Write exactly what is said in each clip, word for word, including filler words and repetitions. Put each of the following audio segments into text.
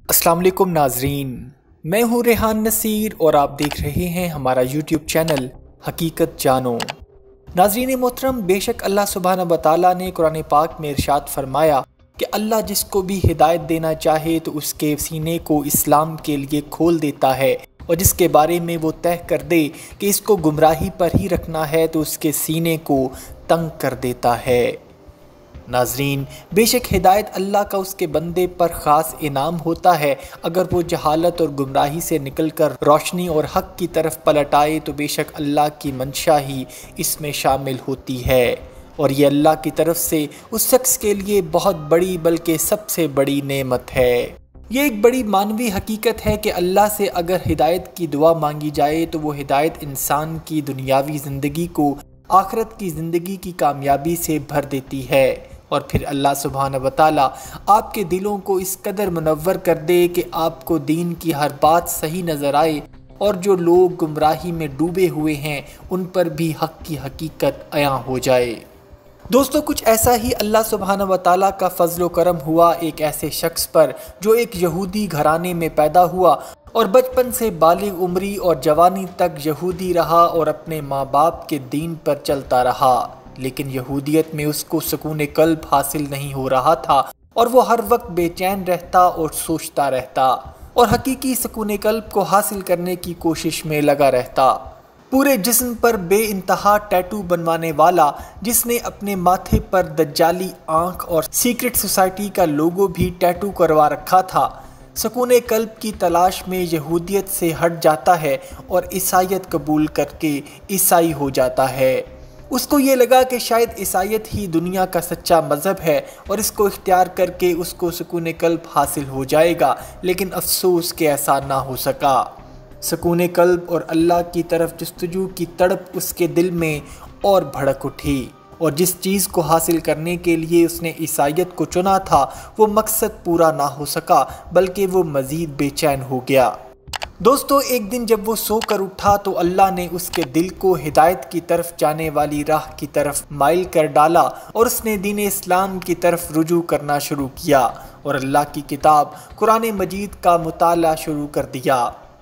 अस्सलाम वालेकुम नाजरीन, मैं हूँ रेहान नसीर और आप देख रहे हैं हमारा यूट्यूब चैनल हकीकत जानो। नाजरीन मोहतरम, बेशक अल्लाह सुब्हानहू व तआला ने कुरान पाक में इरशाद फरमाया कि अल्लाह जिसको भी हिदायत देना चाहे तो उसके सीने को इस्लाम के लिए खोल देता है, और जिसके बारे में वो तय कर दे कि इसको गुमराही पर ही रखना है तो उसके सीने को तंग कर देता है। नाजरीन, बेशक हिदायत अल्लाह का उसके बंदे पर ख़ास इनाम होता है। अगर वो जहालत और गुमराही से निकलकर रोशनी और हक़ की तरफ पलट आए तो बेशक अल्लाह की मंशा ही इसमें शामिल होती है, और ये अल्लाह की तरफ से उस शख्स के लिए बहुत बड़ी बल्कि सबसे बड़ी नेमत है। ये एक बड़ी मानवी हकीकत है कि अल्लाह से अगर हिदायत की दुआ मांगी जाए तो वो हिदायत इंसान की दुनियावी ज़िंदगी को आखिरत की ज़िंदगी की कामयाबी से भर देती है, और फिर अल्लाह सुब्हानहू व तआला आपके दिलों को इस कदर मुनव्वर कर दे कि आपको दीन की हर बात सही नज़र आए, और जो लोग गुमराही में डूबे हुए हैं उन पर भी हक़ की हकीकत अयां हो जाए। दोस्तों, कुछ ऐसा ही अल्लाह सुब्हानहू व तआला का फजल व करम हुआ एक ऐसे शख्स पर जो एक यहूदी घराने में पैदा हुआ और बचपन से बालिग उम्री और जवानी तक यहूदी रहा और अपने माँ बाप के दीन पर चलता रहा, लेकिन यहूदियत में उसको सुकून कल्ब हासिल नहीं हो रहा था और वो हर वक्त बेचैन रहता और सोचता रहता और हकीकी सुकून कल्ब को हासिल करने की कोशिश में लगा रहता। पूरे जिस्म पर बेइंतहा टैटू बनवाने वाला, जिसने अपने माथे पर दज्जाली आँख और सीक्रेट सोसाइटी का लोगो भी टैटू करवा रखा था, सुकून कल्ब की तलाश में यहूदियत से हट जाता है और ईसाईयत कबूल करके ईसाई हो जाता है। उसको ये लगा कि शायद ईसाईयत ही दुनिया का सच्चा मज़हब है और इसको इख्तियार करके उसको सुकून कल्ब हासिल हो जाएगा, लेकिन अफसोस कि ऐसा ना हो सका। सुकून कल्ब और अल्लाह की तरफ जस्तजू की तड़प उसके दिल में और भड़क उठी, और जिस चीज़ को हासिल करने के लिए उसने ईसाईयत को चुना था वो मकसद पूरा ना हो सका, बल्कि वो मज़ीद बेचैन हो गया। दोस्तों, एक दिन जब वो सो कर उठा तो अल्लाह ने उसके दिल को हिदायत की तरफ जाने वाली राह की तरफ माइल कर डाला और उसने दीन इस्लाम की तरफ रुजू करना शुरू किया और अल्लाह की किताब कुरान मजीद का मुताला शुरू कर दिया।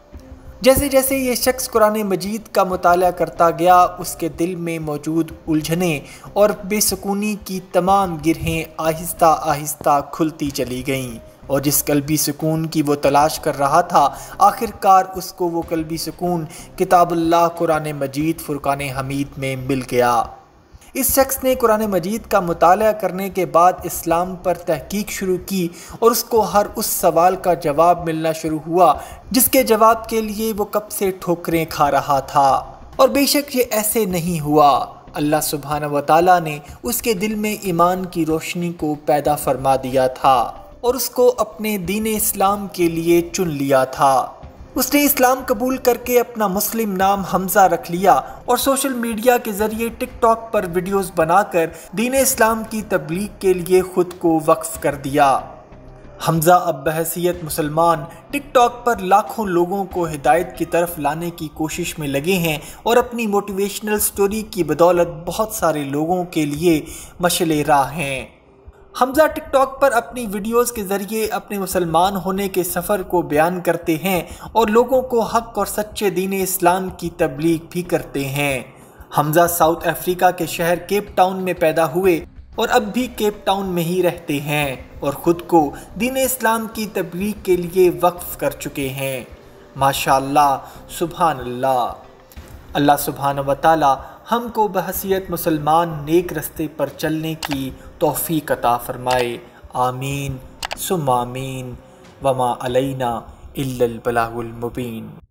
जैसे जैसे ये शख्स कुरान मजीद का मुताला करता गया, उसके दिल में मौजूद उलझने और बेसुकूनी की तमाम गिरहें आहिस्ता आहिस्ता खुलती चली गईं, और जिस कल्बी सुकून की वो तलाश कर रहा था आखिरकार उसको वो कल्बी सुकून किताबुल्लाह कुरान मजीद फुरकान हमीद में मिल गया। इस शख्स ने कुरान मजीद का मुताला करने के बाद इस्लाम पर तहकीक शुरू की और उसको हर उस सवाल का जवाब मिलना शुरू हुआ जिसके जवाब के लिए वो कब से ठोकरें खा रहा था। और बेशक ये ऐसे नहीं हुआ, अल्लाह सुब्हानहू व तआला ने उसके दिल में ईमान की रोशनी को पैदा फरमा दिया था और उसको अपने दीन इस्लाम के लिए चुन लिया था। उसने इस्लाम कबूल करके अपना मुस्लिम नाम हमज़ा रख लिया और सोशल मीडिया के ज़रिए टिकटॉक पर वीडियोस बनाकर दीन इस्लाम की तबलीग के लिए ख़ुद को वक्फ कर दिया। हमज़ा अब बहैसियत मुसलमान टिकटॉक पर लाखों लोगों को हिदायत की तरफ लाने की कोशिश में लगे हैं और अपनी मोटिवेशनल स्टोरी की बदौलत बहुत सारे लोगों के लिए मशअले राह हैं। हमज़ा टिकटॉक पर अपनी वीडियोस के ज़रिए अपने मुसलमान होने के सफ़र को बयान करते हैं और लोगों को हक़ और सच्चे दीन इस्लाम की तबलीग भी करते हैं। हमज़ा साउथ अफ्रीका के शहर केप टाउन में पैदा हुए और अब भी केप टाउन में ही रहते हैं और ख़ुद को दीन इस्लाम की तबलीग के लिए वक्फ कर चुके हैं। माशाअल्लाह, सुभान अल्लाह। अल्लाह सुब्हानहू व तआला हमको बहैसियत मुसलमान नेक रस्ते पर चलने की तौफ़ीक़ अता फ़रमाए। आमीन सुम्मा आमीन। वमा अलैना इल्लल बलागुल मुबीन।